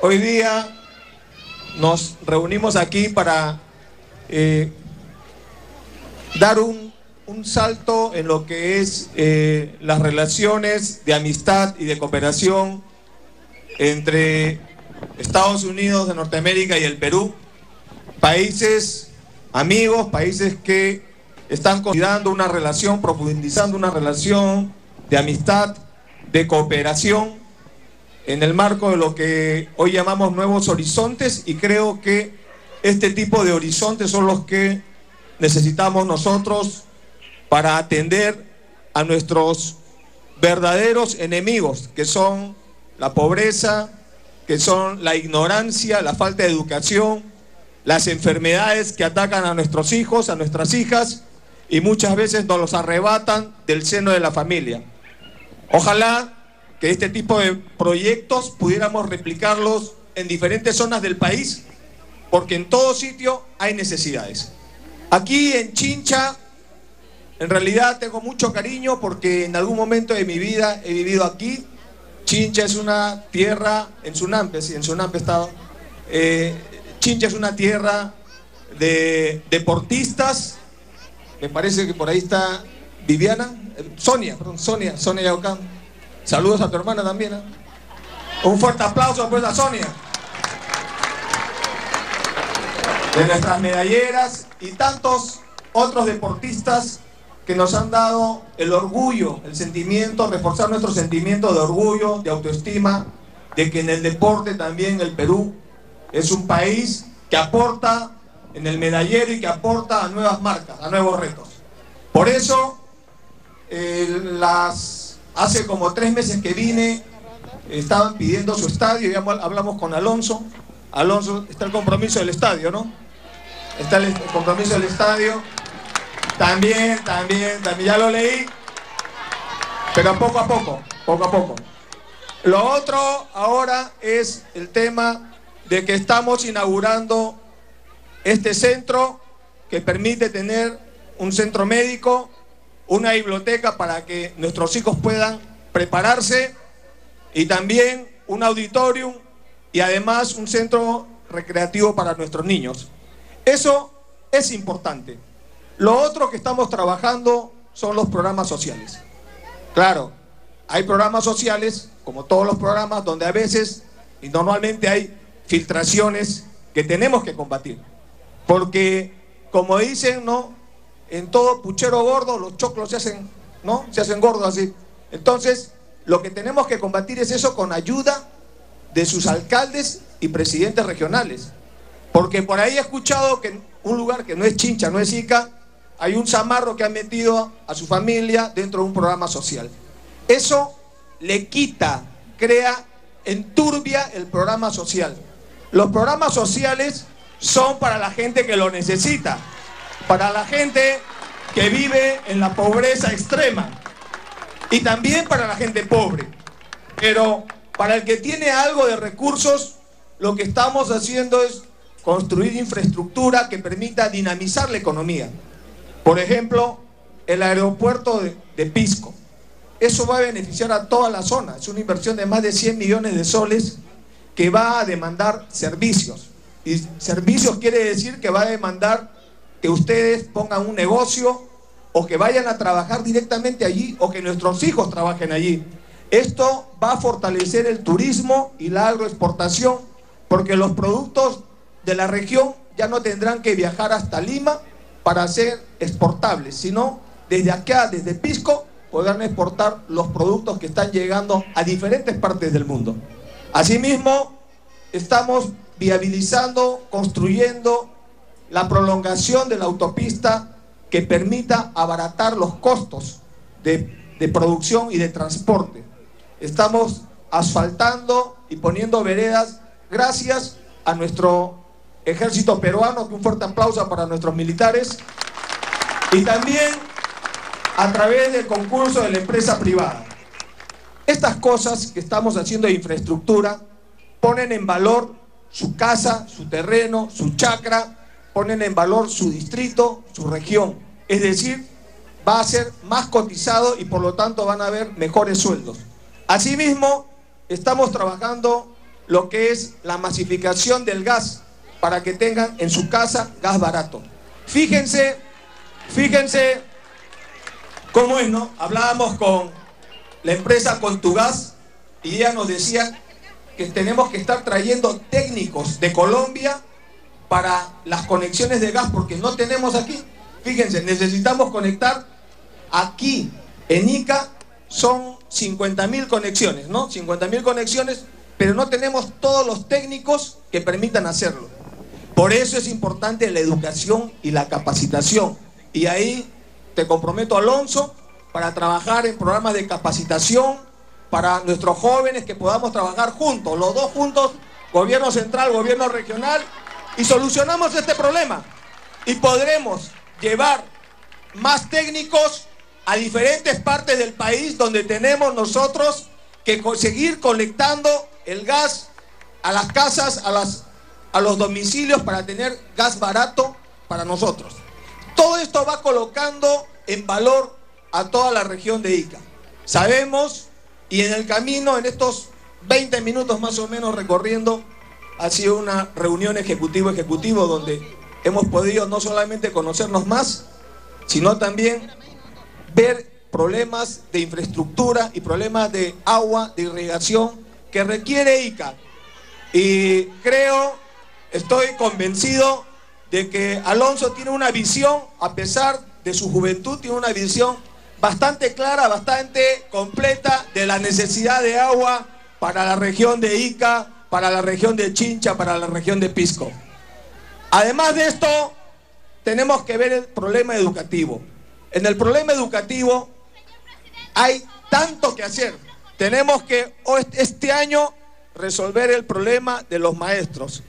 Hoy día nos reunimos aquí para dar un salto en lo que es las relaciones de amistad y de cooperación entre Estados Unidos de Norteamérica y el Perú, países amigos, países que están consolidando una relación, profundizando una relación de amistad, de cooperación, en el marco de lo que hoy llamamos nuevos horizontes, y creo que este tipo de horizontes son los que necesitamos nosotros para atender a nuestros verdaderos enemigos, que son la pobreza, que son la ignorancia, la falta de educación, las enfermedades que atacan a nuestros hijos, a nuestras hijas, y muchas veces nos los arrebatan del seno de la familia. Ojalá que este tipo de proyectos pudiéramos replicarlos en diferentes zonas del país, porque en todo sitio hay necesidades. Aquí en Chincha, en realidad tengo mucho cariño porque en algún momento de mi vida he vivido aquí. Chincha es una tierra, en Sunampe, sí, en Sunampe he estado. Chincha es una tierra de deportistas. Me parece que por ahí está Viviana, Sonia Yaucán. Saludos a tu hermana también, ¿eh? Un fuerte aplauso pues a Sonia. De nuestras medalleras y tantos otros deportistas que nos han dado el orgullo, el sentimiento, reforzar nuestro sentimiento de orgullo, de autoestima, de que en el deporte también el Perú es un país que aporta en el medallero y que aporta a nuevas marcas, a nuevos retos. Por eso, hace como 3 meses que vine, estaban pidiendo su estadio, ya hablamos con Alonso. Alonso, está el compromiso del estadio, ¿no? Está el compromiso del estadio. También, ya lo leí, pero poco a poco. Lo otro ahora es el tema de que estamos inaugurando este centro que permite tener un centro médico, una biblioteca para que nuestros hijos puedan prepararse, y también un auditorium y además un centro recreativo para nuestros niños. Eso es importante. Lo otro que estamos trabajando son los programas sociales. Claro, hay programas sociales, como todos los programas, donde a veces y normalmente hay filtraciones que tenemos que combatir. Porque, como dicen, ¿no?, en todo puchero gordo los choclos se hacen, ¿no?, se hacen gordos así. Entonces, lo que tenemos que combatir es eso con ayuda de sus alcaldes y presidentes regionales. Porque por ahí he escuchado que en un lugar que no es Chincha, no es Ica, hay un zamarro que ha metido a su familia dentro de un programa social. Eso le quita, crea, enturbia el programa social. Los programas sociales son para la gente que lo necesita, para la gente que vive en la pobreza extrema, y también para la gente pobre. Pero para el que tiene algo de recursos, lo que estamos haciendo es construir infraestructura que permita dinamizar la economía. Por ejemplo, el aeropuerto de Pisco. Eso va a beneficiar a toda la zona. Es una inversión de más de 100 millones de soles que va a demandar servicios. Y servicios quiere decir que va a demandar que ustedes pongan un negocio, o que vayan a trabajar directamente allí, o que nuestros hijos trabajen allí. Esto va a fortalecer el turismo y la agroexportación, porque los productos de la región ya no tendrán que viajar hasta Lima para ser exportables, sino desde acá, desde Pisco, podrán exportar los productos que están llegando a diferentes partes del mundo. Asimismo, estamos viabilizando, construyendo la prolongación de la autopista que permita abaratar los costos de producción y de transporte. Estamos asfaltando y poniendo veredas gracias a nuestro ejército peruano, que un fuerte aplauso para nuestros militares, y también a través del concurso de la empresa privada. Estas cosas que estamos haciendo de infraestructura ponen en valor su casa, su terreno, su chacra, ponen en valor su distrito, su región. Es decir, va a ser más cotizado y por lo tanto van a haber mejores sueldos. Asimismo, estamos trabajando lo que es la masificación del gas para que tengan en su casa gas barato. Fíjense cómo es, ¿no? Hablábamos con la empresa Contugás y ella nos decía que tenemos que estar trayendo técnicos de Colombia para las conexiones de gas porque no tenemos aquí. Fíjense, necesitamos conectar aquí en Ica, son 50.000 conexiones, ¿no? 50.000 conexiones, pero no tenemos todos los técnicos que permitan hacerlo. Por eso es importante la educación y la capacitación. Y ahí te comprometo, Alonso, para trabajar en programas de capacitación para nuestros jóvenes, que podamos trabajar juntos, los dos juntos, gobierno central, gobierno regional, y solucionamos este problema. Y podremos llevar más técnicos a diferentes partes del país donde tenemos nosotros que seguir conectando el gas a las casas, a los domicilios para tener gas barato para nosotros. Todo esto va colocando en valor a toda la región de Ica. Sabemos, y en el camino, en estos 20 minutos más o menos recorriendo, ha sido una reunión ejecutivo donde hemos podido no solamente conocernos más, sino también ver problemas de infraestructura y problemas de agua, de irrigación que requiere Ica. Y estoy convencido de que Alonso tiene una visión, a pesar de su juventud, tiene una visión bastante clara, bastante completa de la necesidad de agua para la región de Ica, para la región de Chincha, para la región de Pisco. Además de esto, tenemos que ver el problema educativo. En el problema educativo hay tanto que hacer. Tenemos que este año resolver el problema de los maestros,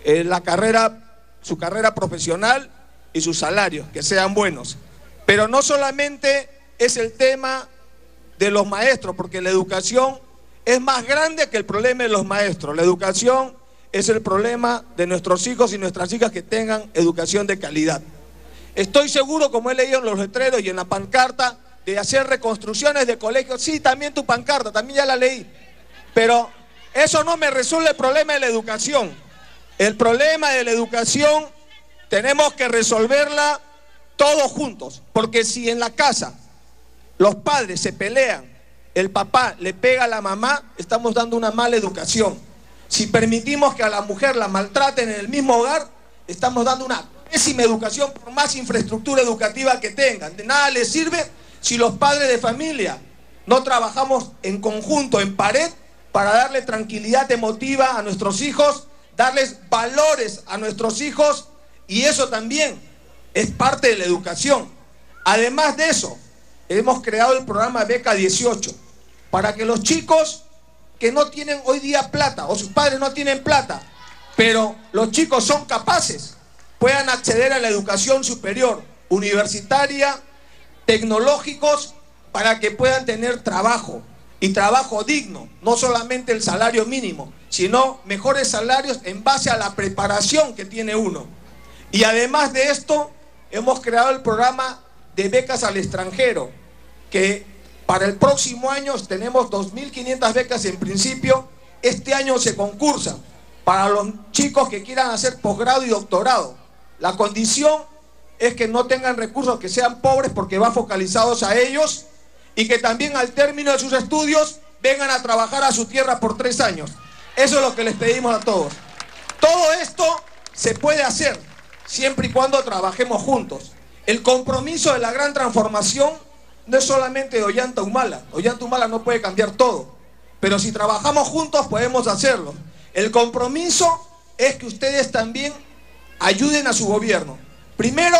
su carrera profesional y sus salarios, que sean buenos. Pero no solamente es el tema de los maestros, porque la educación es más grande que el problema de los maestros. La educación es el problema de nuestros hijos y nuestras hijas que tengan educación de calidad. Estoy seguro, como he leído en los letreros y en la pancarta, de hacer reconstrucciones de colegios. Sí, también tu pancarta, también ya la leí. Pero eso no me resuelve el problema de la educación. El problema de la educación tenemos que resolverla todos juntos. Porque si en la casa los padres se pelean, el papá le pega a la mamá, estamos dando una mala educación. Si permitimos que a la mujer la maltraten en el mismo hogar, estamos dando una pésima educación por más infraestructura educativa que tengan. De nada les sirve si los padres de familia no trabajamos en conjunto, en pared, para darle tranquilidad emotiva a nuestros hijos, darles valores a nuestros hijos, y eso también es parte de la educación. Además de eso, hemos creado el programa Beca 18, para que los chicos que no tienen hoy día plata, o sus padres no tienen plata, pero los chicos son capaces, puedan acceder a la educación superior, universitaria, tecnológicos, para que puedan tener trabajo, y trabajo digno, no solamente el salario mínimo, sino mejores salarios en base a la preparación que tiene uno. Y además de esto, hemos creado el programa de becas al extranjero, que para el próximo año tenemos 2.500 becas en principio. Este año se concursa para los chicos que quieran hacer posgrado y doctorado. La condición es que no tengan recursos, que sean pobres, porque va focalizados a ellos, y que también al término de sus estudios vengan a trabajar a su tierra por 3 años. Eso es lo que les pedimos a todos. Todo esto se puede hacer siempre y cuando trabajemos juntos. El compromiso de la gran transformación no es solamente de Ollanta Humala. Ollanta Humala no puede cambiar todo, pero si trabajamos juntos podemos hacerlo. El compromiso es que ustedes también ayuden a su gobierno. Primero,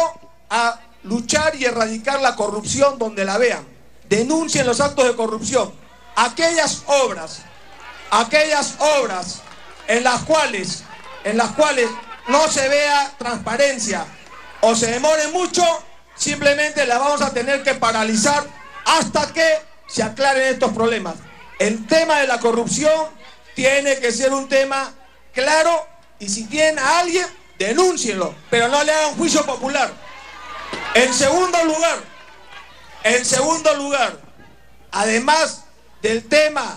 a luchar y erradicar la corrupción donde la vean. Denuncien los actos de corrupción. Aquellas obras en las cuales no se vea transparencia o se demore mucho, simplemente las vamos a tener que paralizar hasta que se aclaren estos problemas. El tema de la corrupción tiene que ser un tema claro, y si tienen a alguien, denúncienlo, pero no le hagan juicio popular. En segundo lugar, además del tema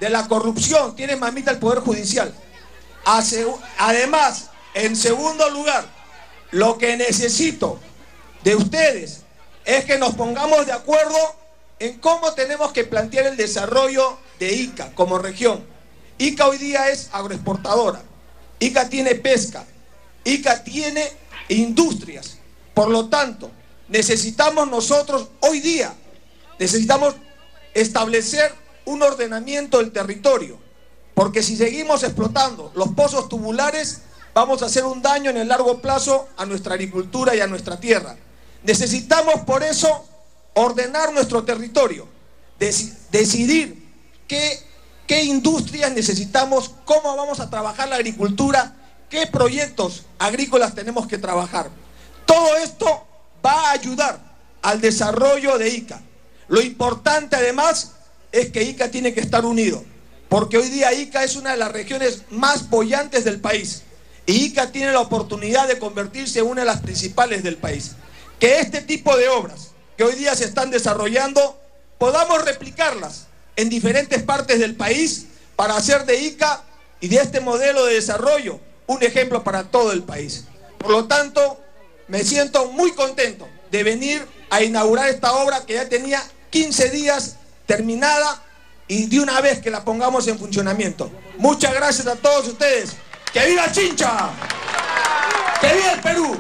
de la corrupción, tiene mamita el Poder Judicial. Además, en segundo lugar, lo que necesito de ustedes es que nos pongamos de acuerdo en cómo tenemos que plantear el desarrollo de Ica como región. Ica hoy día es agroexportadora, Ica tiene pesca, Ica tiene industrias. Por lo tanto, necesitamos nosotros hoy día, necesitamos establecer un ordenamiento del territorio, porque si seguimos explotando los pozos tubulares, vamos a hacer un daño en el largo plazo a nuestra agricultura y a nuestra tierra. Necesitamos por eso ordenar nuestro territorio, decidir qué industrias necesitamos, cómo vamos a trabajar la agricultura, qué proyectos agrícolas tenemos que trabajar. Todo esto va a ayudar al desarrollo de Ica. Lo importante además es que Ica tiene que estar unido, porque hoy día Ica es una de las regiones más bollantes del país y Ica tiene la oportunidad de convertirse en una de las principales del país. Que este tipo de obras que hoy día se están desarrollando podamos replicarlas en diferentes partes del país para hacer de Ica y de este modelo de desarrollo un ejemplo para todo el país. Por lo tanto, me siento muy contento de venir a inaugurar esta obra que ya tenía 15 días terminada y de una vez que la pongamos en funcionamiento. Muchas gracias a todos ustedes. ¡Que viva Chincha! ¡Que viva el Perú!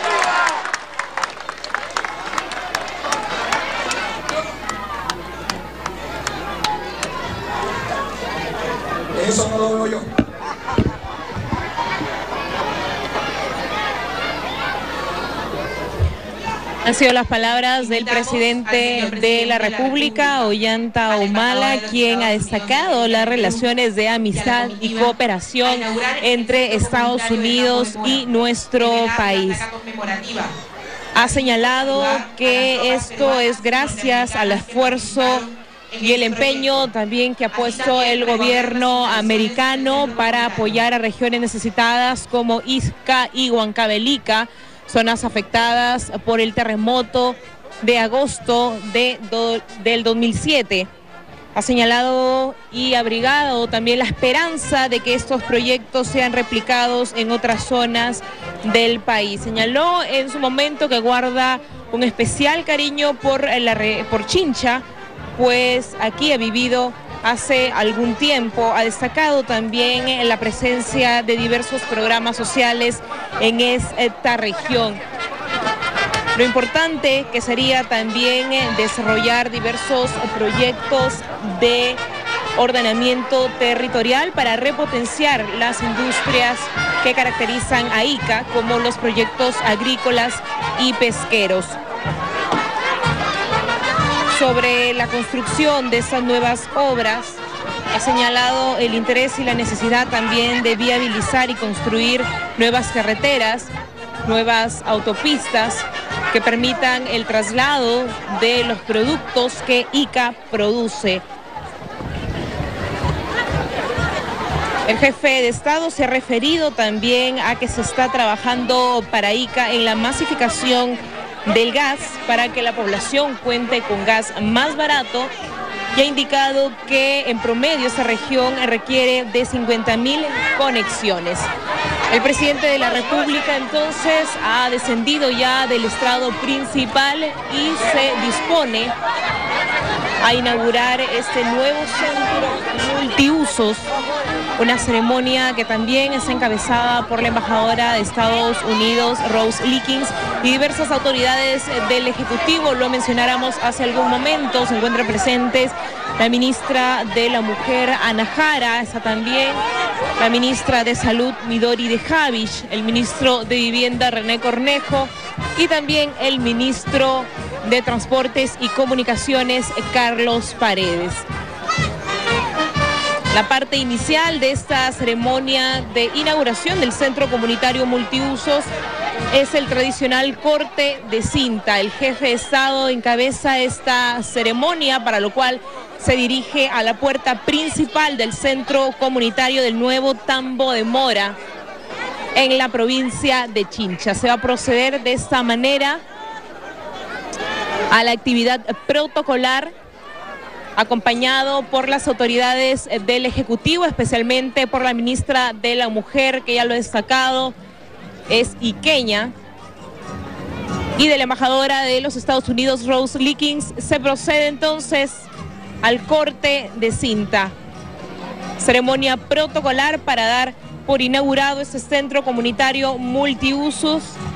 Eso no lo veo yo. Han sido las palabras del presidente de la República, Ollanta Humala, quien ha destacado las relaciones de amistad y cooperación entre Estados Unidos y nuestro país. Ha señalado que esto es gracias al esfuerzo y el empeño también que ha puesto el gobierno americano para apoyar a regiones necesitadas como Ica y Huancavelica, zonas afectadas por el terremoto de agosto del 2007. Ha señalado y abrigado también la esperanza de que estos proyectos sean replicados en otras zonas del país. Señaló en su momento que guarda un especial cariño por Chincha, pues aquí ha vivido hace algún tiempo. Ha destacado también la presencia de diversos programas sociales en esta región. Lo importante que sería también desarrollar diversos proyectos de ordenamiento territorial para repotenciar las industrias que caracterizan a Ica, como los proyectos agrícolas y pesqueros. Sobre la construcción de estas nuevas obras, ha señalado el interés y la necesidad también de viabilizar y construir nuevas carreteras, nuevas autopistas que permitan el traslado de los productos que Ica produce. El jefe de Estado se ha referido también a que se está trabajando para Ica en la masificación del gas para que la población cuente con gas más barato, y ha indicado que en promedio esta región requiere de 50.000 conexiones. El presidente de la República entonces ha descendido ya del estrado principal y se dispone a inaugurar este nuevo centro multiusos, una ceremonia que también es encabezada por la embajadora de Estados Unidos, Rose Likins, y diversas autoridades del Ejecutivo. Lo mencionáramos hace algún momento, se encuentran presentes la ministra de la Mujer, Ana Jara, está también la ministra de Salud, Midori de Javish, el ministro de Vivienda, René Cornejo, y también el ministro de Transportes y Comunicaciones, Carlos Paredes. La parte inicial de esta ceremonia de inauguración del Centro Comunitario Multiusos es el tradicional corte de cinta. El jefe de Estado encabeza esta ceremonia, para lo cual se dirige a la puerta principal del Centro Comunitario del Nuevo Tambo de Mora, en la provincia de Chincha. Se va a proceder de esta manera a la actividad protocolar acompañado por las autoridades del Ejecutivo, especialmente por la ministra de la Mujer, que ya lo he destacado, es iqueña, y de la embajadora de los Estados Unidos, Rose Lickings. Se procede entonces al corte de cinta. Ceremonia protocolar para dar por inaugurado este centro comunitario multiusos